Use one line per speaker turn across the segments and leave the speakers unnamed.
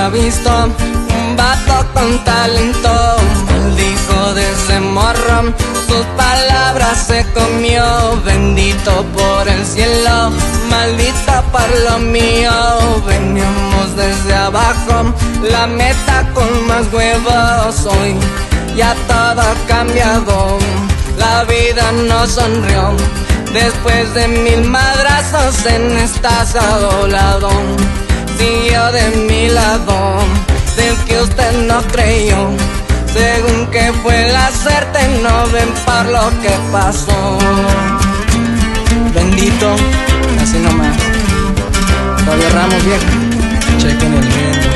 había visto un vato con talento. Maldijo desde morro, sus palabras se comió. Bendito por el cielo, maldito por lo mío. Veníamos desde abajo, la meta con más huevos. Hoy ya todo ha cambiado, la vida nos sonrió. Después de 1000 madrazos en estado lado, siguió de mi lado, del que usted no creyó. Según que fue la suerte, no ven por lo que pasó. Bendito, así nomás. Fabio Ramos, viejo. Chequen el video.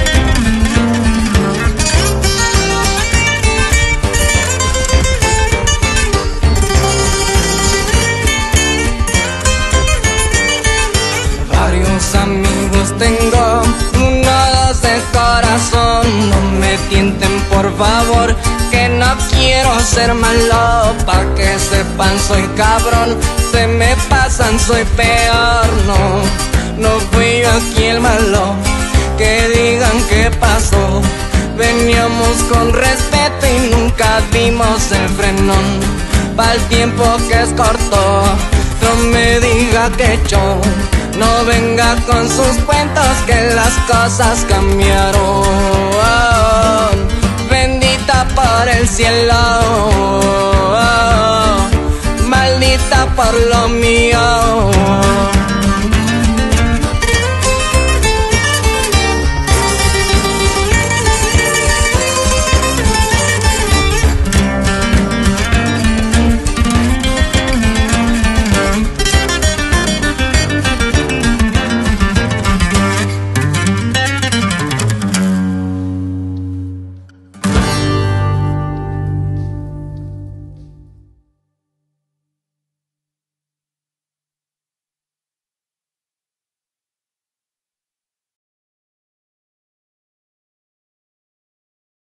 Varios amigos tengo, uno, dos de corazón. No me tienten por favor, que no quiero ser malo. Pa' que sepan soy cabrón, se me pasan, soy peor. No fui yo aquí el malo, que digan qué pasó. Veníamos con respeto y nunca dimos el frenón. Pa'l tiempo que es corto, no me diga que yo. No venga con sus cuentos que las cosas cambiaron. Bendita por el cielo, maldita por lo mío.